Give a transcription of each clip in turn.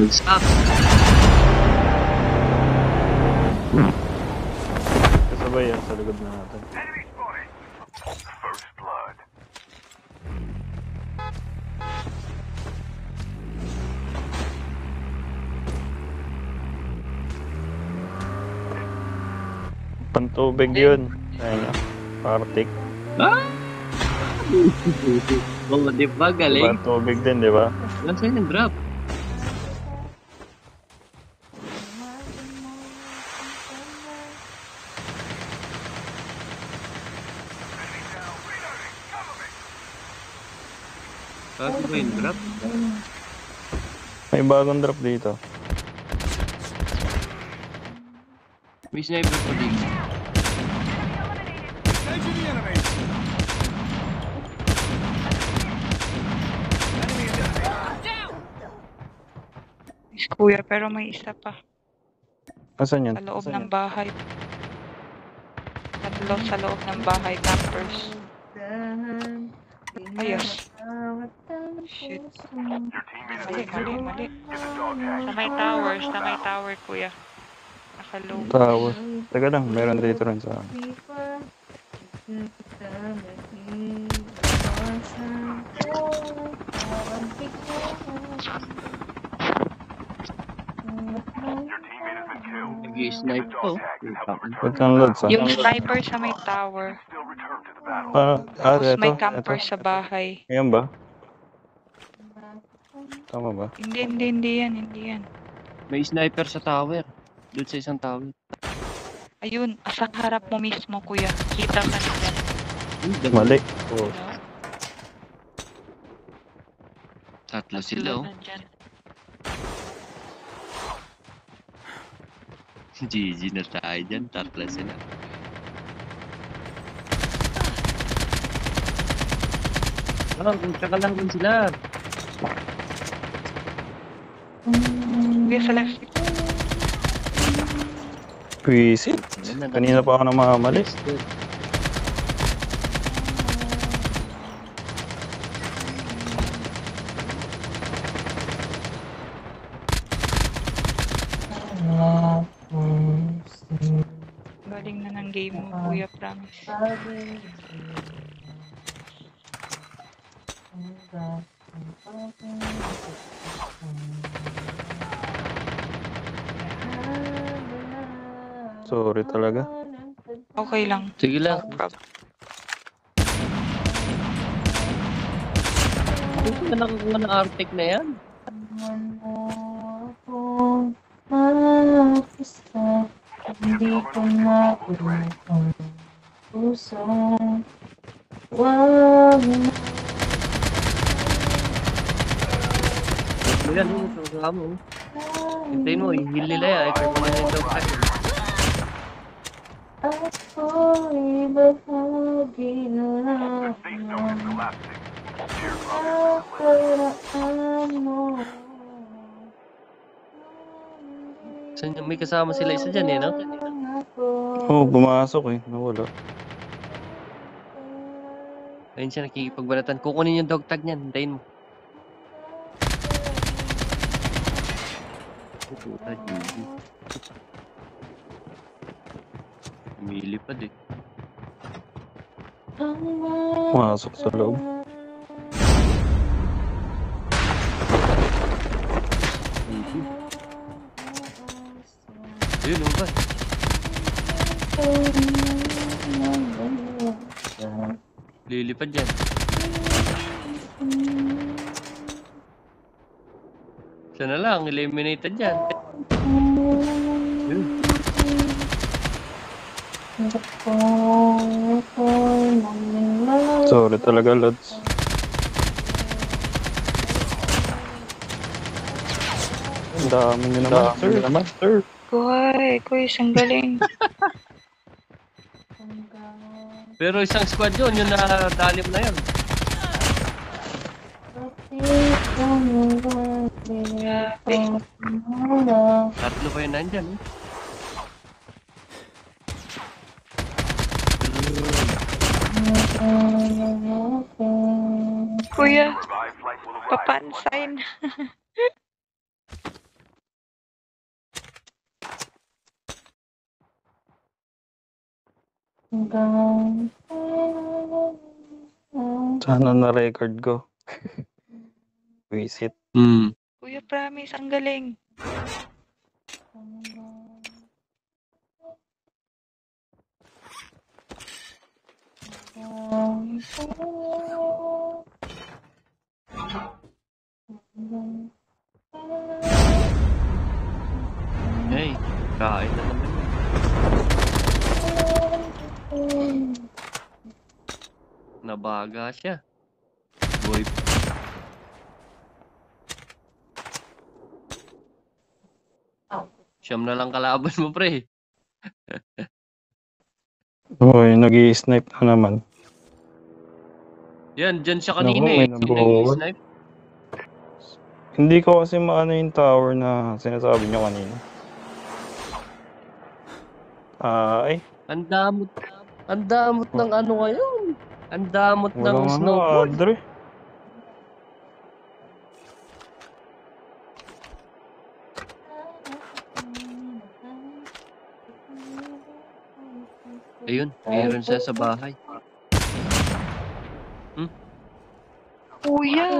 Bulsak. Kasabay yan sa likod na natin. Pantubig yun. Ayun, Arctic. Ah! Oo, di ba? Galing. Pantubig din, di ba? Nasaan yung drop? Saan ba yung drop? May bagong drop dito. May sniper pa dito. Kuya, pero may isa pa. Asan yan? Sa loob ng bahay. Sa loob ng bahay, campers. Ayos. Shit. Mali. Sa may tower, kuya. Nakalow. Tower. Teka lang, meron dito rin sa akin. Nag-i-snipe ko. Ba't ang loads ah? Yung sniper sa may tower. Ito. May camper sa bahay. Ayan ba? Tama ba? Hindi yan. May sniper sa tower. Doon sa isang tower. Ayun, sa harap mo mismo, kuya. Kita ka nila. Mali. Oh. Tatlo sila, oh. Nandyan. GG na tayo dyan. Tatlo sila. Tsaka lang din sila. Kuya, sa left. Visit. Kanina pa ako namamali. Galing na ng game mo, kuya, promise. Sorry talaga. Okay lang. Sige lang. No problem. Gusto na nakakuha ng Arctic na yan. Hindi ko na ang puso. Wag mo. Yan, sa mo. Hintayin mo, i-heal nila yan. Ikaw mo na yung dog tag. Ako'y bahagi na nakaraan mo. May kasama sila isa dyan eh, no? Oo, pumasok eh. Nawala. Ayun siya nakikipagbalatan. Kukunin yung dog tag niyan. Hintayin mo. Puta, GG. Umilipad eh. Pumasok sa loob. Ayun, ano ba? Lilipad yan. Siya na lang, eliminated yan. Yun. Sorry talaga, Lods. Ang dami nyo naman, sir. Kuya, isang galing. Pero isang squad yun, yung nadalim na yun. Grabe. Tatlo pa yun nandyan eh. Kuya, papansain. hanggang Sana na-record ko. Visit. Kuya, promise, ang galing. Hey, kain na naman yun. Nabaga siya. Boy. Siyam na lang kalaban mo, pre. Uy, nag-i-snipe na naman. Yan, dyan siya kanina Naku, may eh. nabuhol. Nag-i-snipe. Hindi ko kasi maano yung tower na sinasabi nyo kanina. Ay, Ang damot ng ano ngayon. Ang damot ng walang snowboard. Adre. Ayun, mayroon siya sa bahay. Kuya!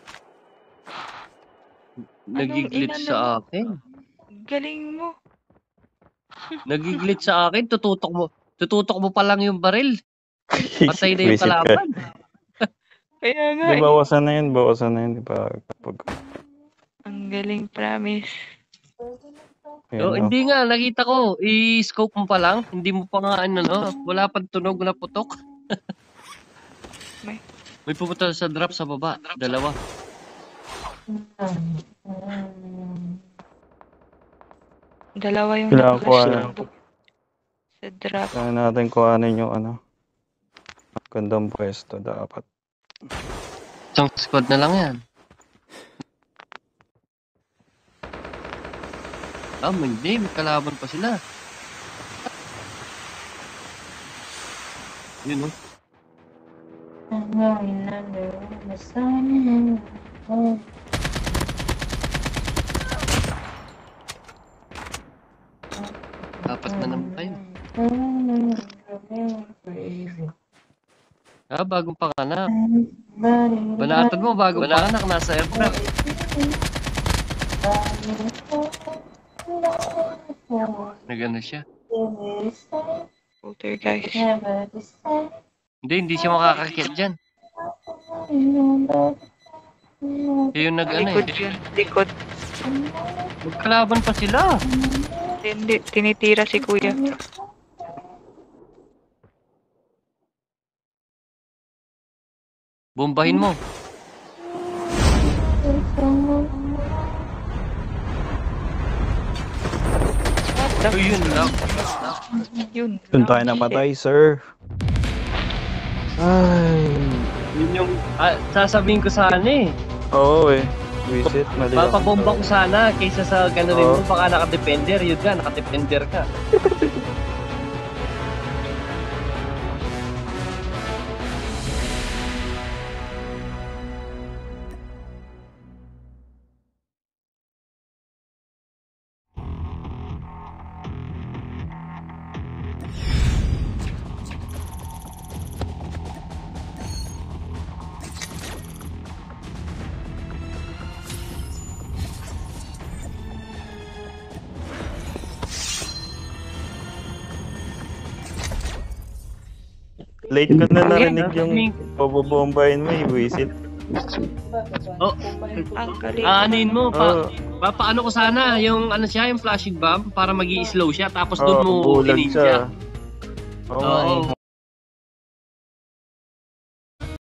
Nagiglit sa akin. Galing mo. Nagiglit sa akin. Tututok mo pa lang yung baril. Patay na yung Visit ka. kalaban. Kaya nga Di, bawasan na yun. Di ba? Ang galing, promise. Ayan, Oh, hindi nga, nakita ko. I-scope mo pa lang. Hindi mo pa nga ano, no? Wala pang tunog na putok. May pupunta sa drop sa baba. Dalawa. Dalawa yung Kailangan ko nag-rush ano. sa drop. Kailangan natin kuhanin yung ano. Gandang pwesto dapat. Isang squad na lang yan. Hindi. May kalaban pa sila. Yun, no? I'm going under the sun. Apat na naman kayo. Bagong panganak. Banatan mo, bagong panganak. Nasa aircraft. Nagano siya. Poltergeist. Hindi siya makakakit dyan. Yung nag-ano Likod eh. yun. Likod. Magkalaban pa sila. Hindi. Tinitira si kuya. Bombahin mo. Yun lang. Yun. Doon tayo napatay, sir. Ay. Yun yung sasabihin ko sana eh. Oo eh. Visit, mali ako. Papabomba ko sana kaysa sa gano'n rin mo. Baka naka-defender. Yun ka, naka-defender ka. Late ko na narinig yung pabobombahin mo eh, visit. Oh, Ang galing. aanin mo. Oo. Paano ko sana yung ano siya, yung flashing bomb para magi-slow siya tapos doon mo bulag inin siya. siya. Oo, Oo.